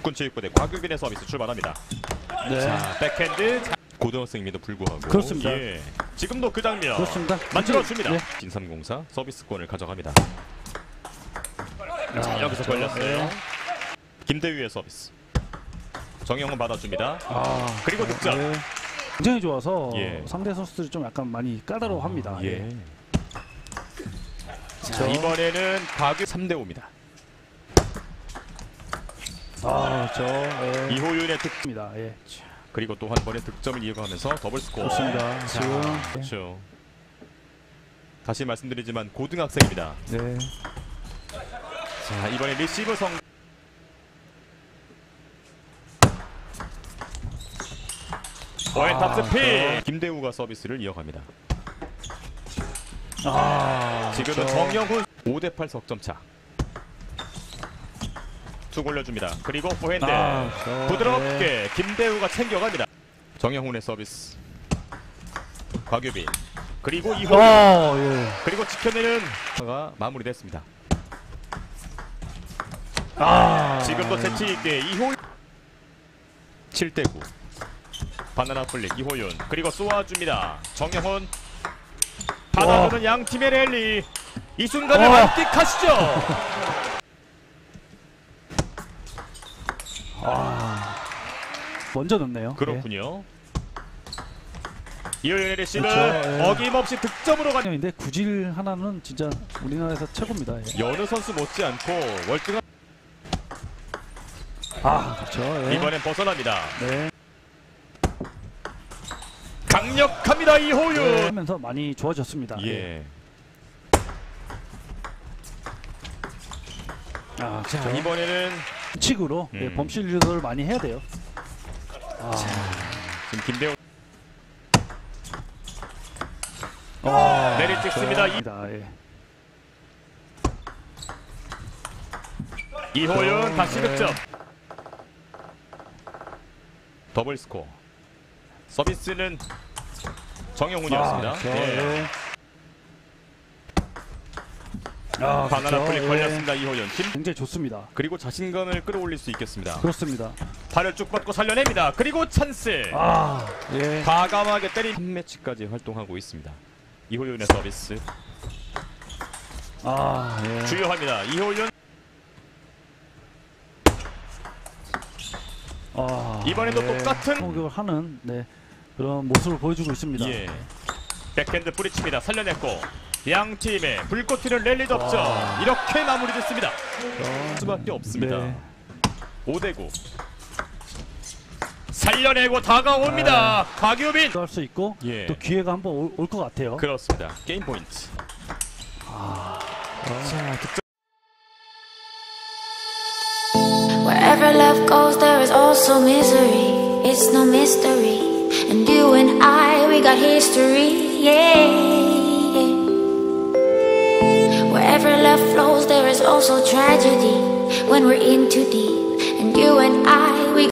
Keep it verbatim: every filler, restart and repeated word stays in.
육군체육부대 곽유빈의 서비스 출발합니다. 네. 자, 백핸드 고등학생임에도 불구하고 그렇습니다. 예, 지금도 그 장면 그렇습니다. 만들어줍니다. 네. 진삼공사 서비스권을 가져갑니다. 아, 자, 여기서 그렇죠. 걸렸어요. 네. 김대휘의 서비스. 정영훈 받아줍니다. 아, 그리고 득점. 네. 굉장히 좋아서 예. 상대 선수들이 좀 약간 많이 까다로워합니다. 예. 예. 자, 이번에는 곽유 삼 대 오입니다. 아, 저 예. 이호윤의 득점. 입니다. 예. 그리고 또 한 번의 득점을 이어가면서 더블 스코어. 좋습니다. 자, 지금 그렇죠. 다시 말씀드리지만 고등학생입니다. 네. 자, 이번에 리시브 성. 포인트 스피. 김대우가 서비스를 이어갑니다. 아, 지금은 저... 정영훈 오 대 팔 석점차. 툭 올려줍니다. 그리고 포핸드 아, 저... 부드럽게 네. 김대우가 챙겨갑니다. 정영훈의 서비스. 곽유빈 그리고 이호윤 어, 예. 그리고 지켜내는 가 마무리됐습니다. 아, 지금도 재치 있게 이호윤 칠 대 구. 바나나 플릭 이호윤 그리고 쏘아줍니다. 정영훈 받아주는 양 팀의 랠리. 이 순간을 만끽하시죠. 아, 먼저 넣네요. 그렇군요. 이호윤의 리시브 그렇죠, 예. 어김없이 득점으로 간. 인데 구질 하나는 진짜 우리나라에서 최고입니다. 예. 여느 선수 못지않고 월등한. 아, 그렇죠. 예. 이번엔 벗어납니다. 네. 강력합니다 이호윤. 하면서 많이 좋아졌습니다. 예. 아, 자, 그렇죠. 이번에는 칙으로 음. 예, 범실 유도를 많이 해야 돼요. 아, 지금 김대우 아, 내리 찍습니다. 이- 좋습니다. 예. 이호윤 다시 네. 득점. 더블 스코어. 서비스는 정영훈이었습니다. 아, 그렇죠. 예. 예. 아, 바나나 그렇죠. 플릭 예. 걸렸습니다. 이호윤. 김 굉장히 좋습니다. 그리고 자신감을 끌어올릴 수 있겠습니다. 그렇습니다. 팔을 쭉 뻗고 살려냅니다. 그리고 찬스. 아, 예. 과감하게 때린 한 매치까지 활동하고 있습니다. 이호윤의 서비스 아, 예. 주요합니다. 이호윤 아, 이번에도 예. 똑같은 공격을 하는 네, 그런 모습을 보여주고 있습니다. 예. 백핸드 뿌리칩니다. 살려냈고 양 팀의 불꽃 튀는 랠리 덕점. 와. 이렇게 마무리됐습니다. 어, 수밖에 없습니다. 네. 오 대 구. 살려내고 다가옵니다. 아. 곽유빈. 할 수 있고 예. 또 기회가 한번 올 것 같아요. 그렇습니다. 게임 포인트. 아, 자, 득점. Wherever love goes, there is also misery. It's no mystery. And you and I, we got history. Yeah. Wherever love flows, there is also tragedy. When we're in too deep. And you and I.